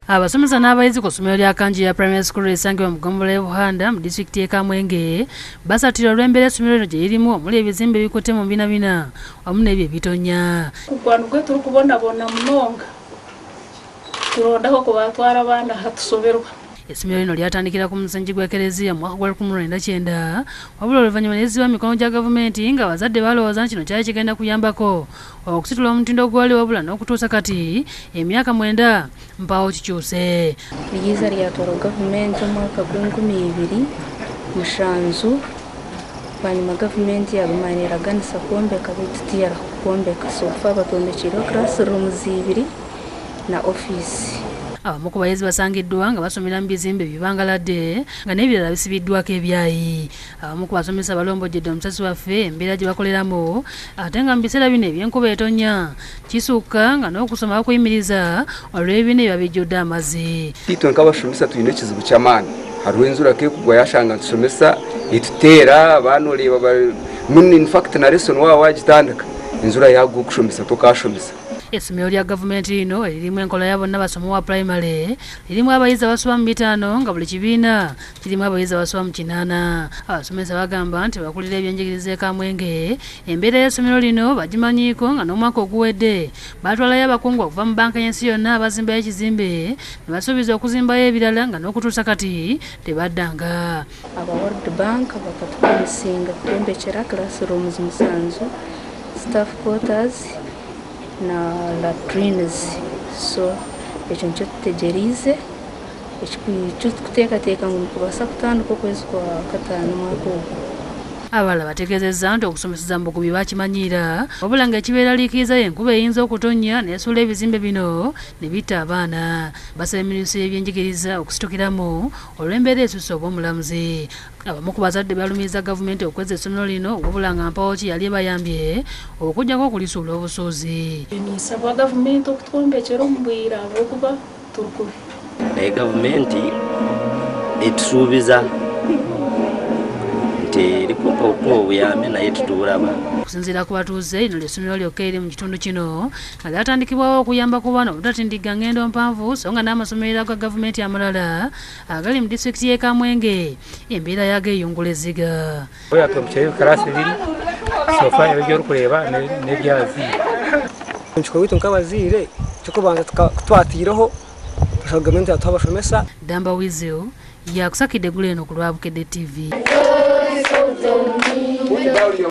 Abasomesa n'abayizi ku ssomero lya Kanjira Primary School esangibwa mu Ggombolola y'e Buhanda mu disitulikiti y'e Kamwenge basatira olw'embeera essomero lino gye lirimu omuli ebizimbe ebikutte mu mbinabina wamu n'ebyo ebitonya. Kugwana gwe turi kubonabona munonga turondaho kubatwara abaana hatusoberwa. Essomero lino lyatandikira ku musingi gwa Ekereziya mu mwaka gwa 1999 wabula oluvannyuma ne lizzibwa mikono gya gavumenti nga abazadde balowooza nti kino kyali kigenda kuyambako okusitula omutindo gwali wabula n'okutuusa kati emyaka 9 mpaawo kikyuse. Liyiza lyatwala gavumenti omwaka gw'2007 banyuma gavumenti yabimaniraganisa kwombeka bitutiyara kwombeka sofa batombekirwa classrooms 2 na office. Abamu ku bayizi basangiddwa nga basomera mu bizimbe bibangaladde nga n'ebirala bisibiddwako ebyayi. Abamu ku basomesa balombojjedde omusasi waffe embeera gye bakoleramu ate nga mu biseera bino eby'enkuba etonya kisukka nga n'okusoma bakuyimiriza olw'ebibiina biba bijjudde amazzi. Itwe nk'abasomesa tulina ekizibu ky'amaanyi hariho enjura kekuggwa yashanga tusomesa etuteera abaana oleba in fact na lesson waawe wagitandika enjura yagwa okusomesa tokashomesa. Essomero lya gavumenti lino eririmu enkola ya bonna basoma wa primary lirimu abayizi abasoba mu 5 nga buli kibiina kirimu abayizi abasoba mu 8. Abasomesa bagamba nti bakulira ebyenjigiriza e Kamwenge embeera y'essomero lino bagimanyiiko nga n'omwaka oguwedde batwalayo abakungu okuva mu banka y'ensi yonna abazimbayo ekizimbe ne basuubiza okuzimbayo ebirala nga n'okutuusa kati tebaddanga. Aba World Bank bakatukomesinga kutwombekera classrooms 7, staff quarters na latrines. So ekyo nikyo tutegereize ekyo tukuteekateeka ngu nikubasa kutandika okwezi kwa 5 mwaka ogwo. Abalala bategeezezza nti okusomeseza mu bugubi bakimanyiira wabula nga ekibeeraliikiriza enkuba eyinza okutonnya nesuula ebizimbe bino ne bitta abaana. Basaba minisitule y'ebyenjigiriza okusitukiramu olw'embeera esusse obw'omulamuzi. Abamu ku bazadde balumiriza gavumenti okweza essomero lino wabula nga mpawo ki yali ebayambye okuggyako okulisuula obusuuzi. Nisaba gavumenti okutwombekera omu bwire habwokuba turi kubi. Naye gavumenti etusuubiza terikupa obuyambi naye tutulaba. Okusinziira ku batuuze lino ly'essomero lyokka eriri mu kitundu kino nga lyatandikibwawo okuyamba ku baana obutatindiga ngendo mpanvu so nga n'amasomero ga gavumenti amalala agali mu disitulikiti y'e Kamwenge embeera yago eyungulezziga. Oyatombekera kalasi 2 sofa ebyo okuleeba n'ebyazi. Nkikolwa itu nk'abaziire kikubanza twatiireho gavumenti yatuha abasomesa. Damba Wizio yakusakidde guleno ku Lwabukedde TV.